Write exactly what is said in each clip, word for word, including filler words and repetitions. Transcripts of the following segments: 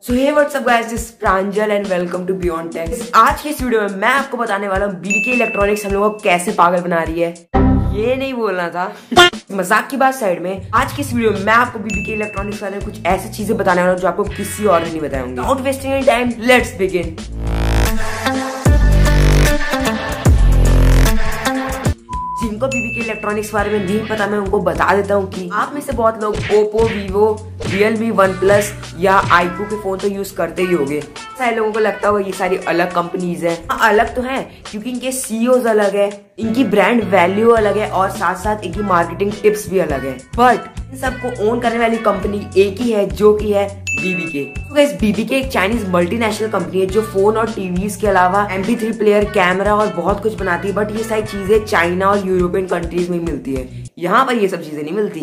So hey what's up guys, this is Pranjal and welcome to beyond tech. आज की इस video में मैं आपको बताने वाला हूँ बीबीके इलेक्ट्रॉनिक्स हम लोगों को कैसे पागल बना रही है। ये नहीं बोलना था, मजाक की बात साइड में। आज की इस वीडियो में मैं आपको बीबीके इलेक्ट्रॉनिक्स के बारे में कुछ ऐसी चीजें बताने वाला हूँ जो आपको किसी और ने नहीं बताया होंगे। Without wasting any time, let's begin। जिनको बीबीके इलेक्ट्रॉनिक्स के बारे में नहीं पता, मैं उनको बता देता हूँ कि आप में से बहुत लोग Oppo, Vivo, Realme, one plus या आईक्यू के फोन तो यूज करते ही होंगे। सारे लोगों को लगता होगा ये सारी अलग कंपनीज हैं। हाँ, अलग तो हैं क्योंकि इनके सीईओज अलग है, इनकी ब्रांड वैल्यू अलग है और साथ साथ इनकी मार्केटिंग टिप्स भी अलग है। बट इन सबको ओन करने वाली कंपनी एक ही है जो कि है बीबीके। तो गाइस, बीबीके एक चाइनीज मल्टीनेशनल कंपनी है जो फोन और टीवीज के अलावा M P three player, camera और बहुत कुछ बनाती है। बट ये सारी चीजें चाइना और यूरोपियन कंट्रीज में मिलती है, यहाँ पर ये सब चीजें नहीं मिलती।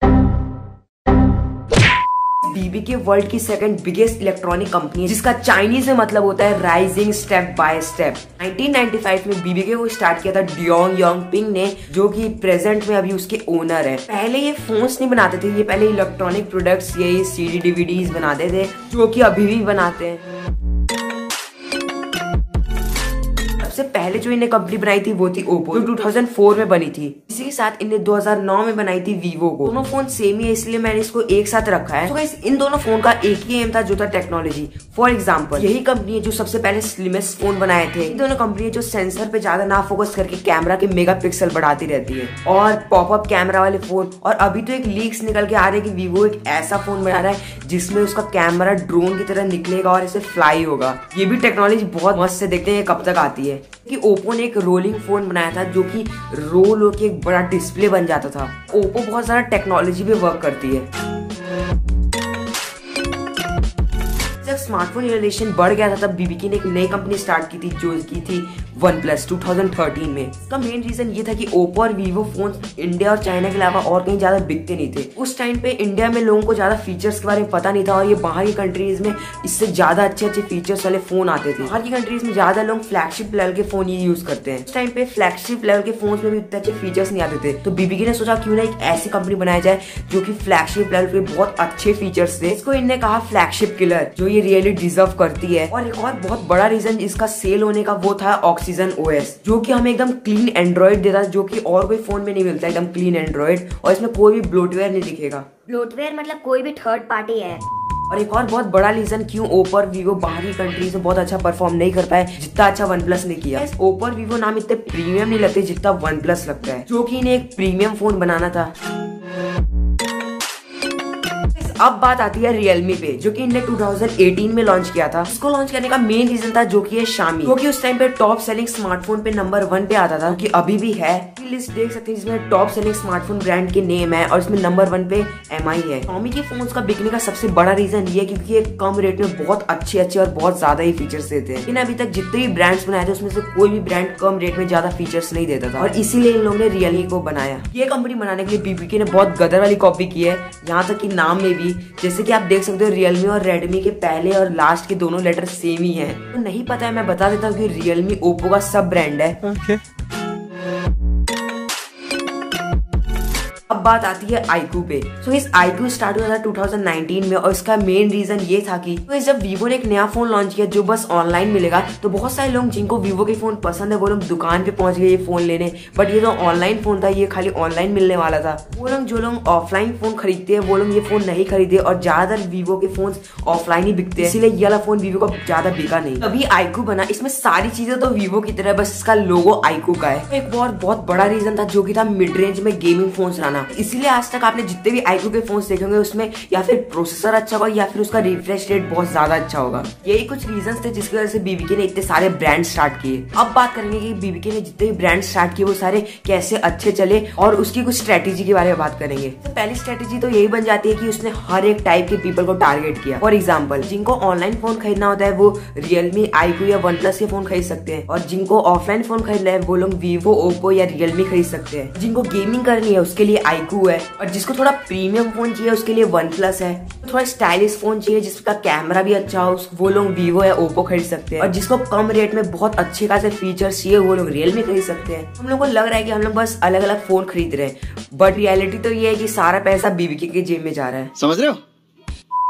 बीबीके वर्ल्ड की सेकंड बिगेस्ट इलेक्ट्रॉनिक कंपनी है जिसका चाइनीज में मतलब होता है rising step by step. Nineteen ninety five में बीबीके को स्टार्ट किया था डियोंग यांगपिंग ने, जो कि प्रेजेंट में अभी उसके ओनर है। पहले ये फोन्स नहीं बनाते थे, ये पहले इलेक्ट्रॉनिक प्रोडक्ट्स, ये सीडी डीवीडीज बनाते थे जो कि अभी भी बनाते हैं। सबसे पहले जो इन्हें कंपनी बनाई थी वो थी ओप्पो, जो टू थाउजेंड फोर में बनी थी। इसी के साथ इन्हें दो हज़ार नौ में बनाई थी वीवो को। दोनों फोन सेम ही है इसलिए मैंने इसको एक साथ रखा है। तो गाइस, इन दोनों फोन का एक ही एम था जो था टेक्नोलॉजी। फॉर एग्जांपल, यही कंपनी है जो सबसे पहले स्लिमेस्ट फोन बनाए थे। इन दोनों कंपनी है जो सेंसर पे ज्यादा ना फोकस करके कैमरा के मेगापिक्सल बढ़ाती रहती है और पॉपअप कैमरा वाले फोन। और अभी तो एक लीक्स निकल के आ रहे हैं कि वीवो एक ऐसा फोन बना रहा है जिसमें उसका कैमरा ड्रोन की तरह निकलेगा और इसे फ्लाई होगा। ये भी टेक्नोलॉजी बहुत मस्त से, देखते हैं कब तक आती है। कि ओप्पो ने एक रोलिंग फोन बनाया था जो कि रोल होकर एक बड़ा डिस्प्ले बन जाता था। ओप्पो बहुत सारा टेक्नोलॉजी पे वर्क करती है। जब स्मार्टफोन इनोवेशन बढ़ गया था तब बीबीके ने एक नई कंपनी स्टार्ट की थी जो की थी one plus two thousand thirteen में। इसका मेन रीजन ये था कि ओप्पो और वीवो फोन इंडिया और चाइना के अलावा और कहीं ज्यादा बिकते नहीं थे। उस टाइम पे इंडिया में लोगों को ज्यादा फीचर्स के बारे में पता नहीं था और ये बाहर की कंट्रीज में इससे ज्यादा अच्छे अच्छे फीचर्स वाले फोन आते थे। बाहर की कंट्रीज में ज्यादा लोग फ्लैगशिप लेवल के फोन ये यूज करते हैं। उस टाइम पे फ्लैगशिप लेवल के फोन में भी इतने अच्छे फीचर्स नहीं आते थे। तो बीबीके ने सोचा क्यों ना एक ऐसी कंपनी बनाई जाए जो की फ्लैगशिप लेवल पे बहुत अच्छे फीचर्स थे। इसको इन्हें कहा फ्लैगशिप किलर, जो ये रियली डिजर्व करती है। और एक और बहुत बड़ा रीजन इसका सेल होने का वो था ऑक्सीजन ओएस, जो कि हमें एकदम क्लीन एंड्रॉइड देता है, जो कि और कोई फोन में नहीं मिलता। एकदम क्लीन एंड्रॉइड और इसमें कोई भी ब्लोटवेयर नहीं दिखेगा। ब्लोटवेयर मतलब कोई भी थर्ड पार्टी है। और एक और बहुत बड़ा रीजन क्यों ओप्पो और वीवो बाहरी कंट्रीज में बहुत अच्छा परफॉर्म नहीं कर पाए जितना अच्छा वन प्लस ने किया। ओप्पो और वीवो नाम इतने प्रीमियम नहीं लगते जितना वन प्लस लगता है, जो कि इन्हें एक प्रीमियम फोन बनाना था। अब बात आती है रियलमी पे, जो कि इन्हें टू थाउजेंड एटीन में लॉन्च किया था। इसको लॉन्च करने का मेन रीजन था जो कि है शामी, जो कि उस टाइम पे टॉप सेलिंग स्मार्टफोन पे नंबर वन पे आता था, कि अभी भी है। लिस्ट देख सकते हैं जिसमें टॉप सेलिंग स्मार्टफोन ब्रांड के नेम है और इसमें नंबर वन पे एम आई है। शामी के फोन्स का बिकने का सबसे बड़ा रीजन ये है क्योंकि ये कम रेट में बहुत अच्छे अच्छे और बहुत ज्यादा ही फीचर्स देते हैं। लेकिन अभी तक जितने भी ब्रांड्स बनाए थे उसमें से कोई भी ब्रांड कम रेट में ज्यादा फीचर्स नहीं देता था और इसीलिए इन लोगों ने रियलमी को बनाया। ये कंपनी बनाने के लिए बीबीके ने बहुत गदर वाली कॉपी की है, यहाँ तक कि नाम में भी। जैसे कि आप देख सकते हो रियलमी और रेडमी के पहले और लास्ट के दोनों लेटर सेम ही हैं। तो नहीं पता है, मैं बता देता हूँ कि रियलमी ओप्पो का सब ब्रांड है। okay. अब बात आती है आईक्यू पे। तो इस आईक्यू स्टार्ट हुआ था टू थाउजेंड नाइनटीन में और इसका मेन रीजन ये था कि तो जब वीवो ने एक नया फोन लॉन्च किया जो बस ऑनलाइन मिलेगा, तो बहुत सारे लोग जिनको वीवो के फोन पसंद है वो लोग दुकान पे पहुंच गए ये फोन लेने। बट ये जो ऑनलाइन फोन था ये खाली ऑनलाइन मिलने वाला था। वो लोग जो लोग ऑफलाइन फोन खरीदते हैं वो लोग ये फोन नहीं खरीदे और ज्यादातर वीवो के फोन ऑफलाइन ही बिकते हैं, इसीलिए ये वाला फोन वीवो का ज्यादा बिका नहीं। अभी आईक्यू बना, इसमें सारी चीजें तो वीवो की तरह, बस इसका लोगो आईक्यू का है। एक और बहुत बड़ा रीजन था जो की था मिड रेंज में गेमिंग फोन लाना। इसीलिए आज तक आपने जितने भी आईक्यू के फोन्स देखे होंगे उसमें या फिर प्रोसेसर अच्छा होगा या फिर उसका रिफ्रेश रेट बहुत ज्यादा अच्छा होगा। यही कुछ रीजंस थे जिसकी वजह से बीबीके ने इतने सारे ब्रांड स्टार्ट किए। अब बात करेंगे कि बीबीके ने जितने भी ब्रांड स्टार्ट किए वो सारे कैसे अच्छे चले और उसकी कुछ स्ट्रेटेजी के बारे में बात करेंगे। तो पहली स्ट्रेटेजी तो यही बन जाती है कि उसने हर एक टाइप के पीपल को टारगेट किया। फॉर एग्जाम्पल, जिनको ऑनलाइन फोन खरीदना होता है वो रियलमी, आईक्यू या वन प्लस के फोन खरीद सकते हैं और जिनको ऑफलाइन फोन खरीदना है वो लोग वीवो, ओप्पो या रियलमी खरीद सकते हैं। जिनको गेमिंग करनी है उसके लिए आईक्यू है और जिसको थोड़ा प्रीमियम फोन चाहिए उसके लिए वन प्लस है। थोड़ा स्टाइलिश फोन चाहिए जिसका कैमरा भी अच्छा हो वो लोग वीवो या ओप्पो खरीद सकते हैं और जिसको कम रेट में बहुत अच्छे खासे फीचर्स चाहिए वो लोग रियलमी खरीद सकते हैं। हम लोग को लग रहा है कि हम लोग बस अलग अलग फोन खरीद रहे हैं, बट रियलिटी तो ये है कि सारा पैसा बीबीके के जेब में जा रहा है। समझ रहे हो?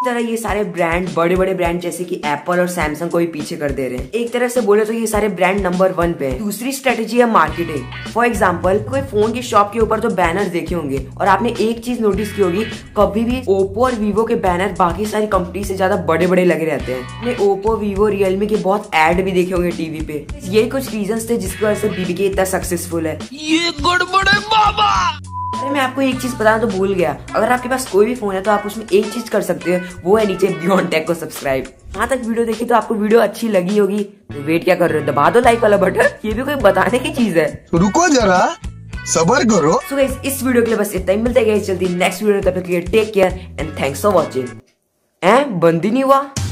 तरह ये सारे ब्रांड बड़े बड़े ब्रांड जैसे कि एप्पल और सैमसंग को भी पीछे कर दे रहे हैं। एक तरह से बोले तो ये सारे ब्रांड नंबर वन पे है। दूसरी स्ट्रेटेजी है मार्केटिंग। फॉर एग्जांपल कोई फोन की शॉप के ऊपर तो बैनर देखे होंगे और आपने एक चीज नोटिस की होगी, कभी भी ओप्पो और वीवो के बैनर बाकी सारी कंपनी से ज्यादा बड़े बड़े लगे रहते हैं। आपने ओप्पो, वीवो, रियलमी के बहुत एड भी देखे होंगे टीवी पे। ये कुछ रीजन थे जिसकी वजह से बीबीके इतना सक्सेसफुल है। ये गड़बड़ है बाबा। अरे मैं आपको एक चीज बताना तो भूल गया, अगर आपके पास कोई भी फोन है तो आप उसमें एक चीज कर सकते हो, वो है नीचे बियॉन्ड टेक को सब्सक्राइब। यहाँ तक वीडियो देखी तो आपको वीडियो अच्छी लगी होगी, तो वेट क्या कर रहे हो, दबा दो लाइक वाला बटन। ये भी कोई बताने की चीज है, रुको जरा सबर करो। सो गाइस इस वीडियो के लिए बस इतना ही, मिलता है गाइस जल्दी नेक्स्ट वीडियो, तब तक के लिए take care and thanks for watching. हैं बंद ही नहीं हुआ।